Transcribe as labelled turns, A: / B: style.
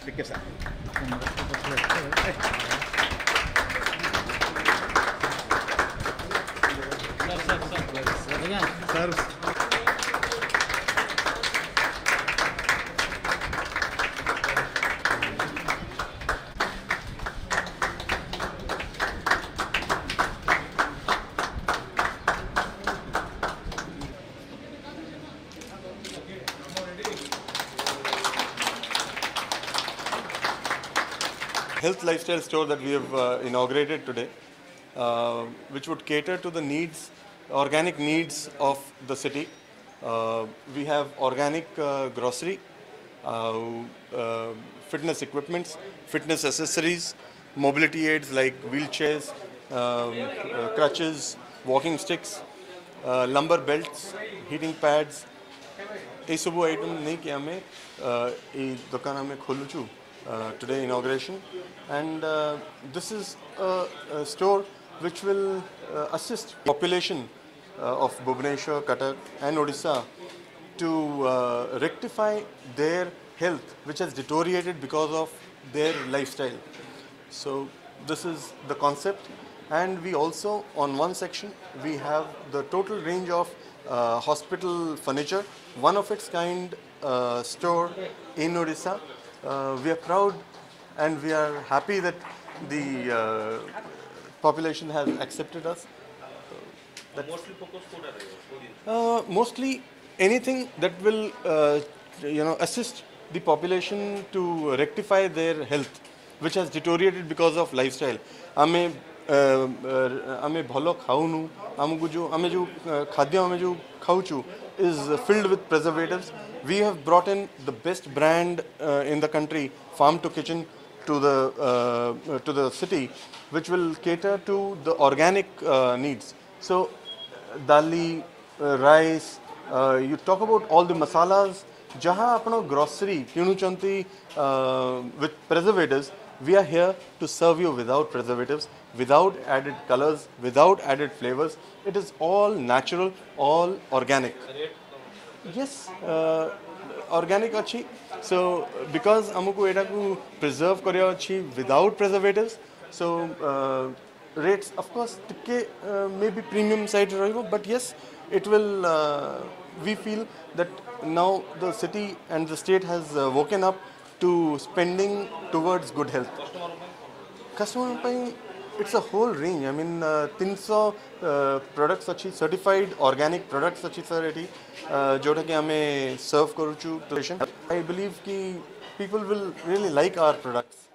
A: Take care, sir. Sir.
B: Health lifestyle store that we have inaugurated today, which would cater to the needs, organic needs of the city. We have organic grocery, fitness equipments, fitness accessories, mobility aids like wheelchairs, crutches, walking sticks, lumber belts, heating pads. ये सब item नहीं कि हमें ये दुकान हमें खोलूँ today inauguration, and this is a store which will assist population of Bhubaneswar, Cuttack and Odisha to rectify their health which has deteriorated because of their lifestyle. So this is the concept, and we also on one section we have the total range of hospital furniture, one of its kind store in Odisha. We are proud and we are happy that the population has accepted us. Mostly anything that will assist the population to rectify their health which has deteriorated because of lifestyle. आमे भलो खाऊनु आमको जो आमे जो खाद्य आमे जो खाऊचु is filled with preservatives. We have brought in the best brand in the country, farm to kitchen, to the city, which will cater to the organic needs. So dali, rice, you talk about all the masalas, jaha apno grocery kinu chanti with preservatives. We are here to serve you without preservatives, without added colors, without added flavors. It is all natural, all organic. Yes, organic achi. So because amuku eta ku preserve karya achi without preservatives, so rates of course tikke maybe premium side rahibo, but yes, it will. We feel that now the city and the state has woken up to spending towards good health. Customer paying, it's a whole range. I mean, 300 products achi certified organic products achi sir eti jota ki hame serve karuchu to patient. I believe ki people will really like our products.